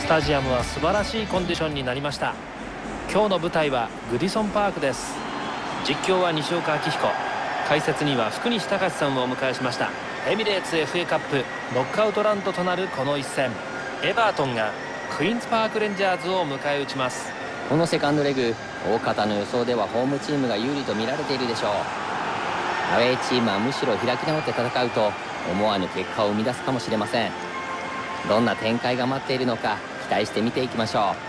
スタジアムは素晴らしいコンディションになりました。今日の舞台はグディソンパークです。実況は西岡明彦、解説には福西隆さんをお迎えしました。エミレーツ FA カップノックアウトラウンドとなるこの一戦、エバートンがクイーンズパークレンジャーズを迎え撃ちます。 このセカンドレグ、大方の予想ではホームチームが有利と見られているでしょう。アウェーチームはむしろ開き直って戦うと思わぬ結果を生み出すかもしれません。どんな展開が待っているのか期待して見ていきましょう。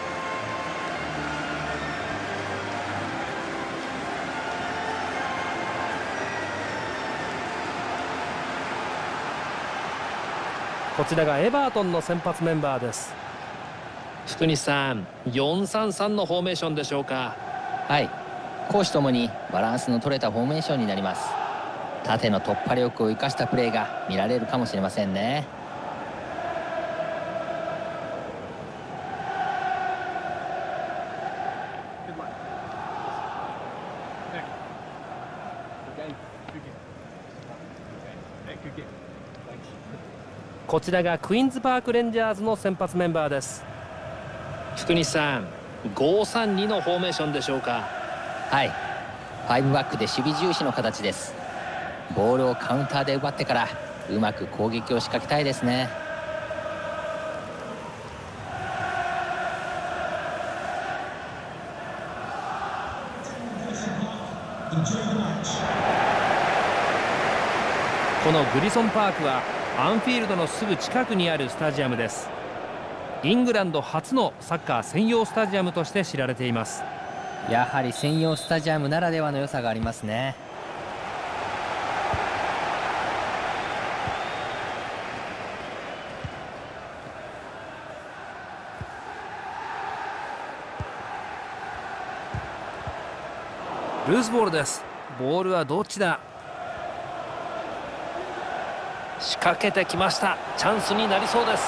こちらがエバートンの先発メンバーです。福西さん、4-3-3のフォーメーションでしょうか。 はい、攻守ともにバランスの取れたフォーメーションになります。縦の突破力を生かしたプレーが見られるかもしれませんね。 こちらがクイーンズパークレンジャーズの先発メンバーです。福西さん、5-3-2のフォーメーションでしょうか。 はい、5バックで守備重視の形です。ボールをカウンターで奪ってからうまく攻撃を仕掛けたいですね。 このグリソンパークはアンフィールドのすぐ近くにあるスタジアムです。イングランド初のサッカー専用スタジアムとして知られています。 やはり専用スタジアムならではの良さがありますね。 ルーズボールです。ボールはどっちだ。仕掛けてきました。チャンスになりそうです。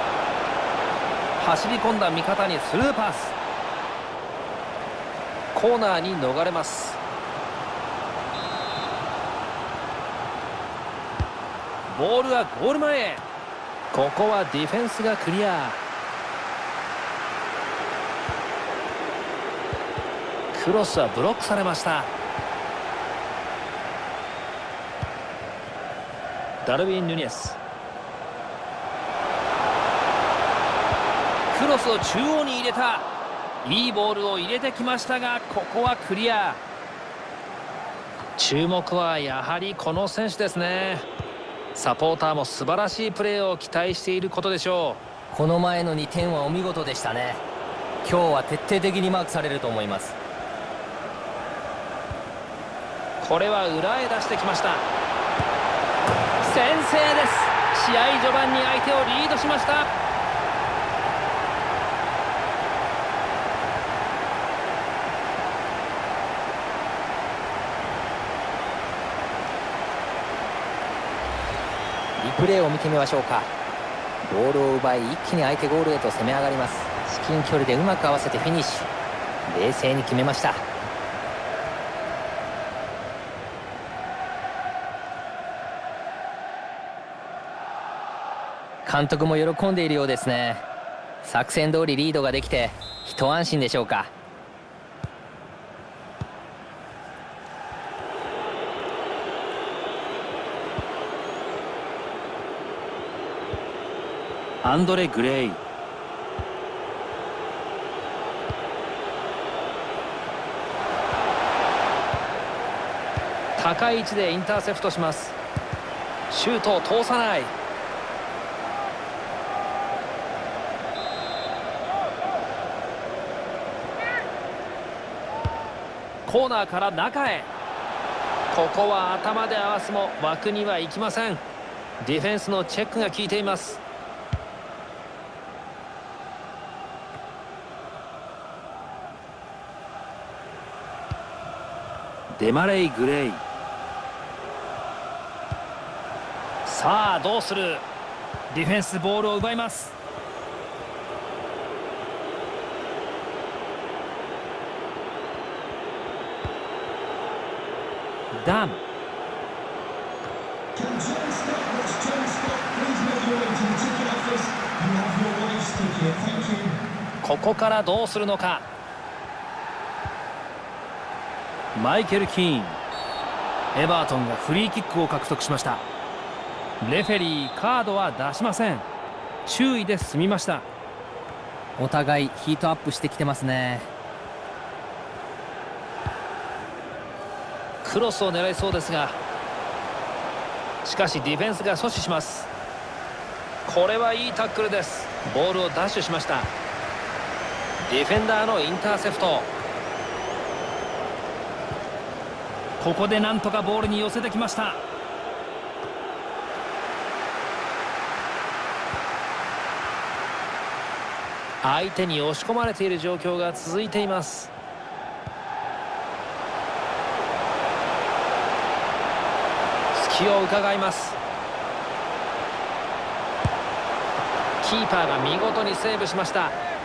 走り込んだ味方にスルーパス。コーナーに逃れます。ボールはゴール前へ。ここはディフェンスがクリア。クロスはブロックされました。ダルウィン・ヌニェス、クロスを中央に入れた。いいボールを入れてきましたが、ここはクリア。注目はやはりこの選手ですね。サポーターも素晴らしいプレーを期待していることでしょう。この前の2点はお見事でしたね。今日は徹底的にマークされると思います。 これは裏へ出してきました。先制です。試合序盤に相手をリードしました。 リプレーを見てみましょうか。ボールを奪い一気に相手ゴールへと攻め上がります。至近距離でうまく合わせてフィニッシュ。冷静に決めました。監督も喜んでいるようですね。作戦通りリードができて一安心でしょうか。 アンドレ・グレイ、高い位置でインターセプトします。シュートを通さない。コーナーから中へ。ここは頭で合わすも枠には行きません。ディフェンスのチェックが効いています。デマレイ・グレイ、さあどうする。ディフェンスボールを奪います。ダン、 ここからどうするのか。マイケル・キーン。エバートンがフリーキックを獲得しました。レフェリーカードは出しません。注意で済みました。 お互いヒートアップしてきてますね。 クロスを狙いそうですが、しかしディフェンスが阻止します。これはいいタックルです。ボールをダッシュしました。ディフェンダーのインターセプト。ここでなんとかボールに寄せてきました。相手に押し込まれている状況が続いています。隙を伺います。キーパーが見事にセーブしました。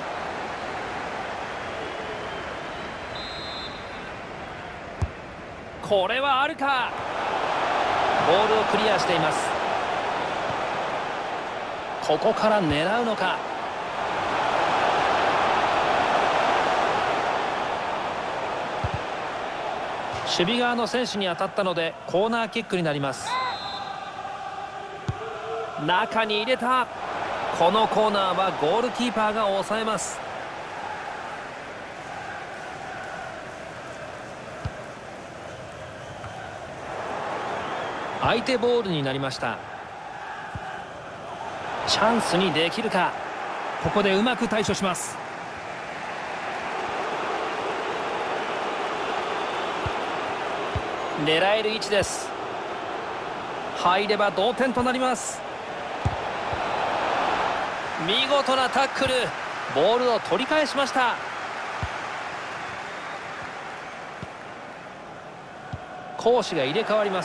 これはあるか。ボールをクリアしています。ここから狙うのか。守備側の選手に当たったのでコーナーキックになります。中に入れた。このコーナーはゴールキーパーが抑えます。相手ボールになりました。チャンスにできるか。ここでうまく対処します。狙える位置です。入れば同点となります。見事なタックル。ボールを取り返しました。攻守が入れ替わります。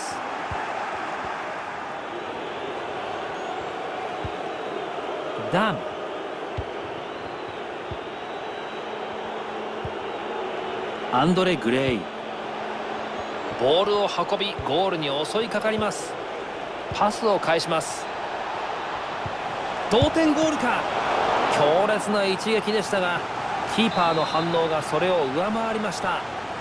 ダン。アンドレ・グレイ。ボールを運びゴールに襲いかかります。パスを返します。同点ゴールか。強烈な一撃でしたがキーパーの反応がそれを上回りました。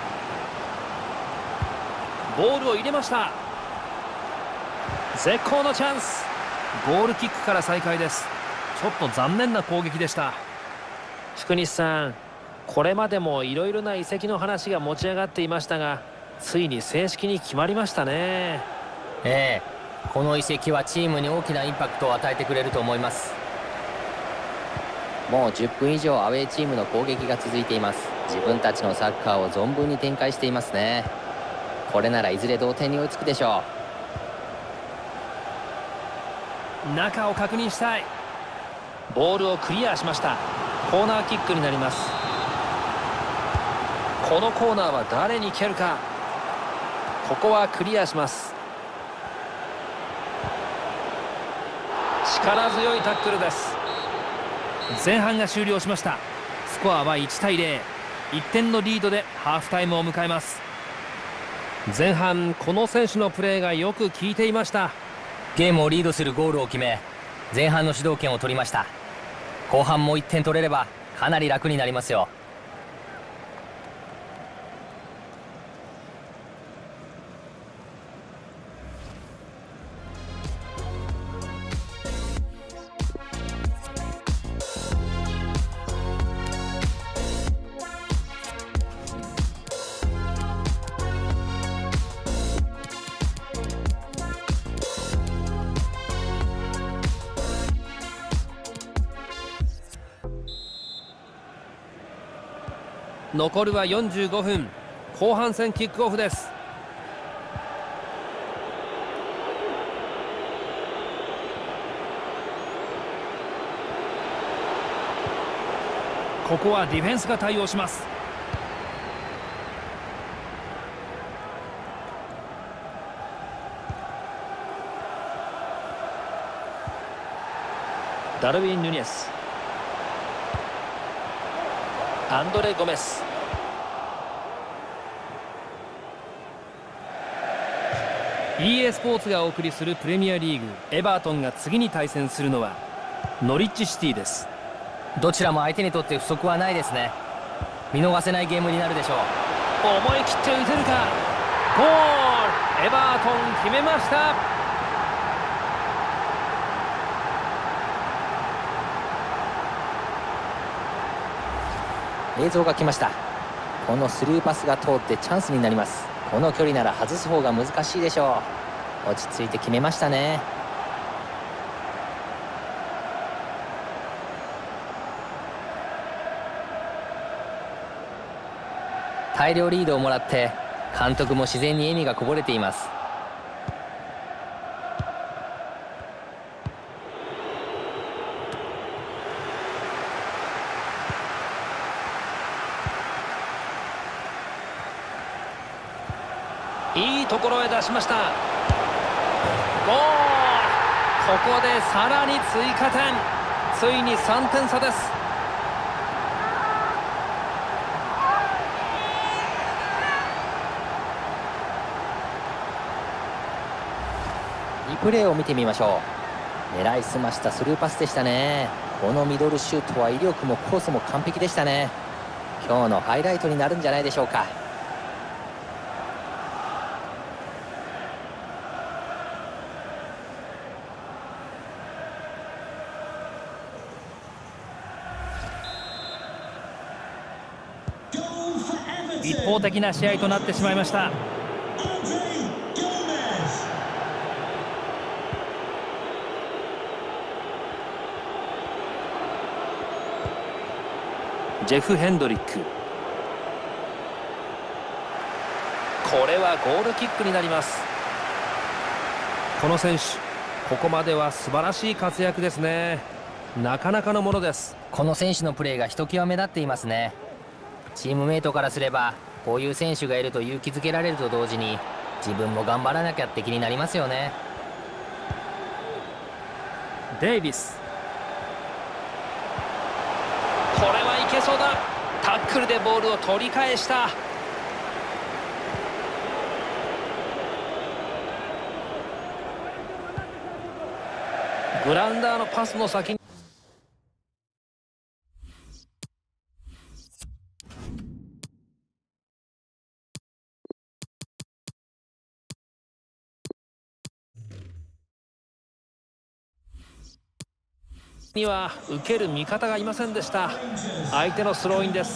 ボールを入れました。絶好のチャンス。ゴールキックから再開です。ちょっと残念な攻撃でした。福西さん、これまでもいろいろな移籍の話が持ち上がっていましたが、ついに正式に決まりましたね。 ええ、この移籍はチームに大きなインパクトを与えてくれると思います。もう10分以上アウェーチームの攻撃が続いています。自分たちのサッカーを存分に展開していますね。これならいずれ同点に追いつくでしょう。中を確認したい。ボールをクリアしました。コーナーキックになります。このコーナーは誰に蹴るか。ここはクリアします。力強いタックルです。前半が終了しました。スコアは1対0。1点のリードでハーフタイムを迎えます。前半この選手のプレーがよく効いていました。 ゲームをリードするゴールを決め、前半の主導権を取りました。後半も1点取れればかなり楽になりますよ。 残るは45分。後半戦キックオフです。ここはディフェンスが対応します。ダルウィン・ヌニェス。アンドレ・ゴメス。EA スポーツがお送りするプレミアリーグ。エバートンが次に対戦するのはノリッチシティです。 どちらも相手にとって不足はないですね。見逃せないゲームになるでしょう。 思い切って打てるか。ゴール。エバートン決めました。 映像が来ました。このスルーパスが通ってチャンスになります。この距離なら外す方が難しいでしょう。落ち着いて決めましたね。大量リードをもらって監督も自然に笑みがこぼれています。 いいところへ出しました。ゴール。ここでさらに追加点。ついに3点差です。 リプレイを見てみましょう。狙いすましたスルーパスでしたね。このミドルシュートは威力もコースも完璧でしたね。今日のハイライトになるんじゃないでしょうか。 一方的な試合となってしまいました。ジェフ・ヘンドリック。これはゴールキックになります。この選手、ここまでは素晴らしい活躍ですね。なかなかのものです。 この選手のプレーがひときわ目立っていますね。チームメイトからすればこういう選手がいると勇気づけられると同時に自分も頑張らなきゃって気になりますよね。 デイビス。これはいけそうだ。タックルでボールを取り返した。グラウンダーのパスの先には受ける味方がいませんでした。相手のスローインです。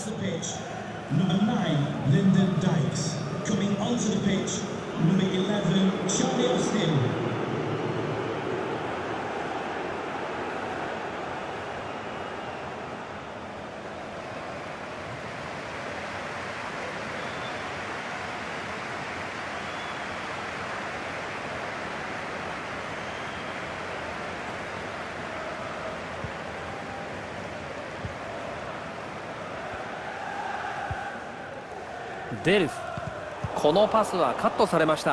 デルフ。このパスはカットされました。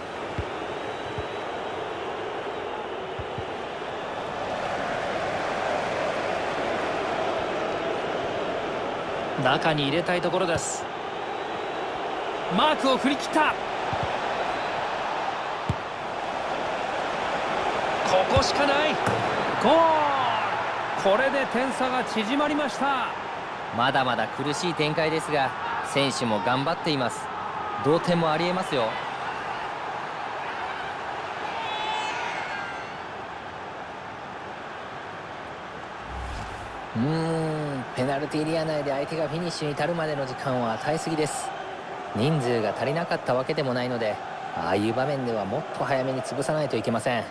中に入れたいところです。マークを振り切った。ここしかない。ゴール。これで点差が縮まりました。 まだまだ苦しい展開ですが選手も頑張っています。同点もありえますよ。ペナルティーエリア内で相手がフィニッシュに至るまでの時間は与えすぎです。人数が足りなかったわけでもないのでああいう場面ではもっと早めに潰さないといけません。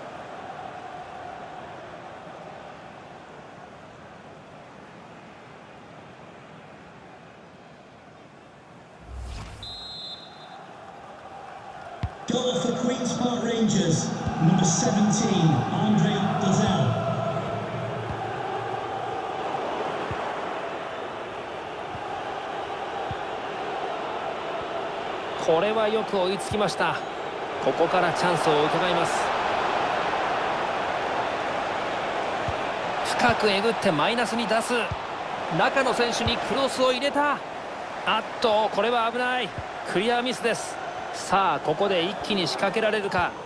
Goal for Queen's Park Rangers, number 17, Andre Dozzell. これはよく追いつきました。ここからチャンスを伺います。深くえぐってマイナスに出す。中の選手にクロスを入れた。あっと、これは危ない。クリアミスです。さあここで一気に仕掛けられるか。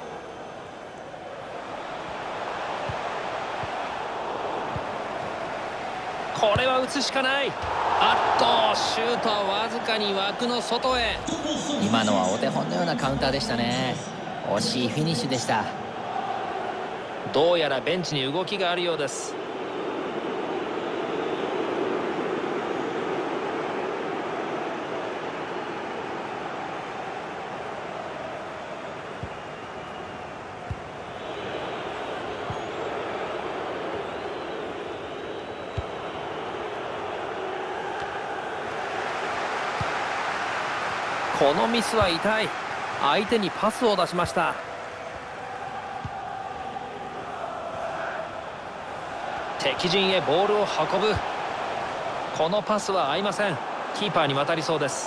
これは打つしかない。あっと、シュートはわずかに枠の外へ。 今のはお手本のようなカウンターでしたね。惜しいフィニッシュでした。 どうやらベンチに動きがあるようです。このミスは痛い。相手にパスを出しました。敵陣へボールを運ぶ。このパスは合いません。キーパーに渡りそうです。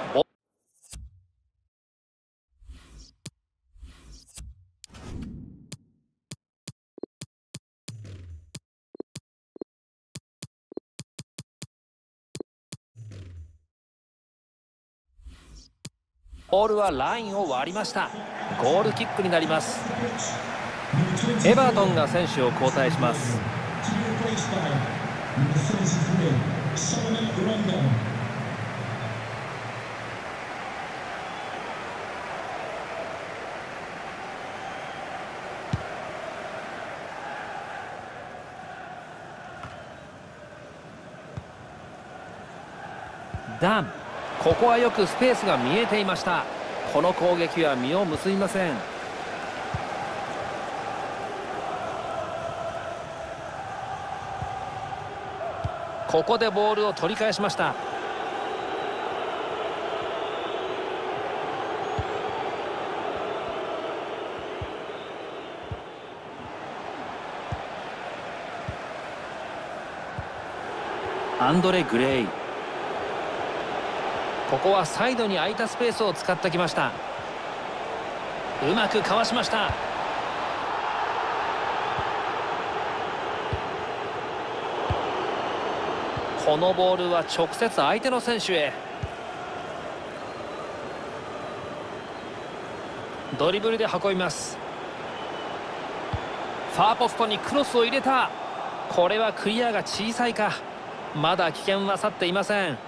ボールはラインを割りました。ゴールキックになります。エバートンが選手を交代します。ダン、ここはよくスペースが見えていました。この攻撃は実を結びません。ここでボールを取り返しました。アンドレ・グレイ、ここはサイドに空いたスペースを使ってきました。うまくかわしました。このボールは直接相手の選手へ。ドリブルで運びます。ファーポストにクロスを入れた。これはクリアが小さいか。まだ危険は去っていません。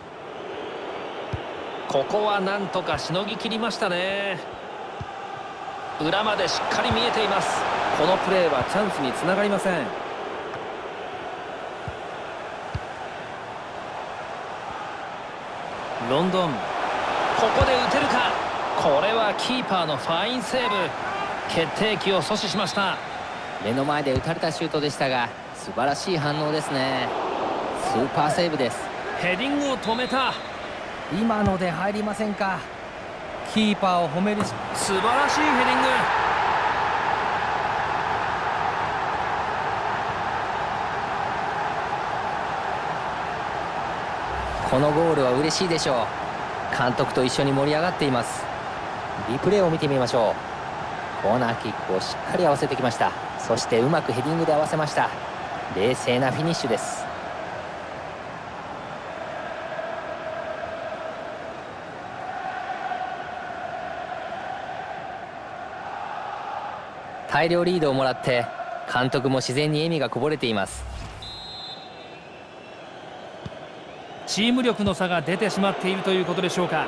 ここはなんとかしのぎきりましたね。裏までしっかり見えています。このプレーはチャンスにつながりません。ロンドン、ここで打てるか。これはキーパーのファインセーブ。決定機を阻止しました。 目の前で打たれたシュートでしたが、素晴らしい反応ですね。スーパーセーブです。 ヘディングを止めた。 今ので入りませんか。キーパーを褒めるし、 素晴らしいヘディング。 このゴールは嬉しいでしょう。監督と一緒に盛り上がっています。リプレイを見てみましょう。コーナーキックをしっかり合わせてきました。そしてうまくヘディングで合わせました。冷静なフィニッシュです。大量リードをもらって監督も自然に笑みがこぼれています。 チーム力の差が出てしまっているということでしょうか。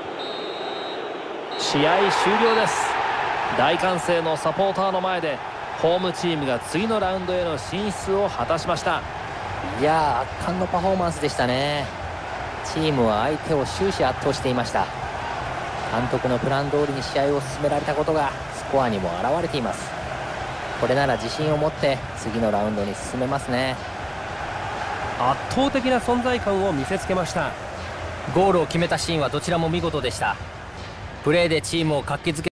試合終了です。大歓声のサポーターの前でホームチームが次のラウンドへの進出を果たしました。 いやー、圧巻のパフォーマンスでしたね。チームは相手を終始圧倒していました。監督のプラン通りに試合を進められたことがスコアにも表れています。これなら自信を持って次のラウンドに進めますね。 圧倒的な存在感を見せつけました。 ゴールを決めたシーンはどちらも見事でした。プレーでチームを活気づけ